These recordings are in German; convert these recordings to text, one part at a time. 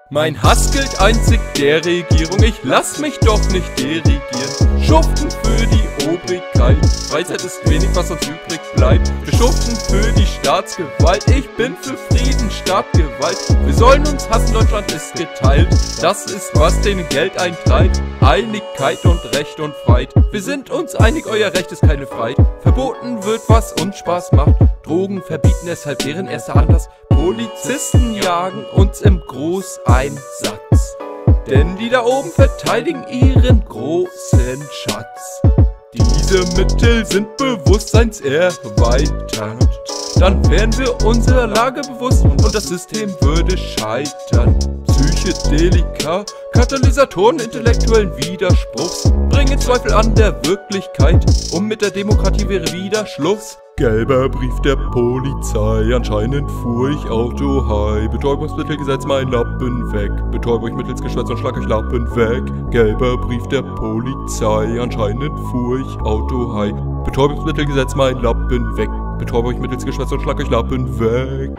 Mein Hass gilt einzig der Regierung, ich lass mich doch nicht dirigieren. Schuften für die Obrigkeit, Freizeit ist wenig, was uns übrig bleibt. Wir schuften für die Staatsgewalt, ich bin für Frieden statt Gewalt. Wir sollen uns hassen, Deutschland ist geteilt, das ist was denen Geld eintreibt. Einigkeit und Recht und Freiheit, wir sind uns einig, euer Recht ist keine Freiheit. Verboten wird, was uns Spaß macht, Drogen verbieten, deshalb deren erster Anlass. Polizisten jagen uns im Großeinsatz, denn die da oben verteidigen ihren großen Schatz. Diese Mittel sind bewusstseinserweiternd, dann wären wir unserer Lage bewusst und das System würde scheitern. Psychedelika, Katalysatoren intellektuellen Widerspruchs bringen Zweifel an der Wirklichkeit, und mit der Demokratie wäre wieder Schluss. Gelber Brief der Polizei, anscheinend fuhr ich Auto high. Betäubungsmittelgesetz, mein Lappen weg. Betäub euch mittels Geschwätz und schlag euch Lappen weg. Gelber Brief der Polizei, anscheinend fuhr ich Auto high. Betäubungsmittelgesetz, mein Lappen weg. Betäub euch mittels Geschwätz und schlag euch Lappen weg.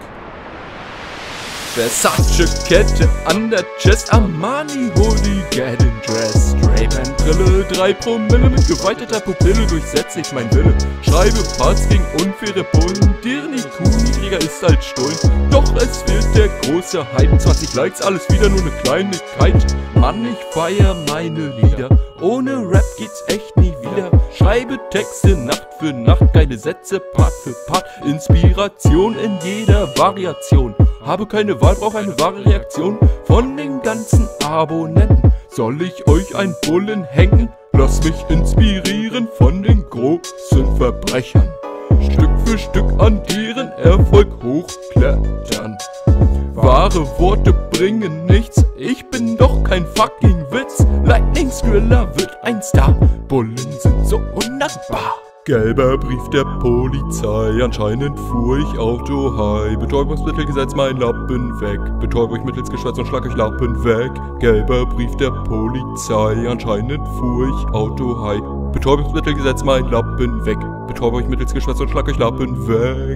Versace Kette an der Chest, Armani Hoodie, Getting Dressed, Ray-Ban Brille, 3 Promille, mit geweiteter Pupille durchsetze ich mein Wille. Schreibe Parts gegen unfaire Bullen, deren IQ niedriger ist als Stullen. Doch es wird der große Hype, 20 Likes, alles wieder nur ne Kleinigkeit. Mann, ich feier meine Lieder, ohne Rap geht's echt nie wieder. Schreibe Texte Nacht für Nacht, geile Sätze Part für Part, Inspiration in jeder Variation. Habe keine Wahl, brauch eine wahre Reaktion von den ganzen Abonnenten. Soll ich euch ein Bullen hängen? Lass mich inspirieren von den großen Verbrechern. Stück für Stück an deren Erfolg hochklettern. Wahre Worte bringen nichts, ich bin doch kein fucking Witz. Lightning Skrilla wird ein Star, Bullen sind so undankbar. Gelber Brief der Polizei, anscheinend fuhr ich Auto high. Betäubungsmittelgesetz, mein Lappen weg. Betäub euch mittels Geschwätz und schlag euch Lappen weg. Gelber Brief der Polizei, anscheinend fuhr ich Auto high. Betäubungsmittelgesetz, mein Lappen weg. Betäub euch mittels Geschwätz und schlag euch Lappen weg.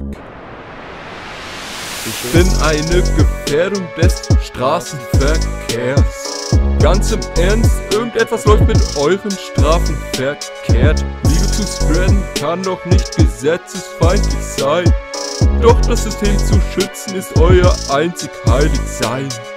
Ich bin eine Gefährdung des Straßenverkehrs. Ganz im Ernst, irgendetwas läuft mit euren Strafen verkehrt. Liebe zu spreaden kann doch nicht gesetzesfeindlich sein. Doch das System zu schützen ist euer einzig heilig Sein.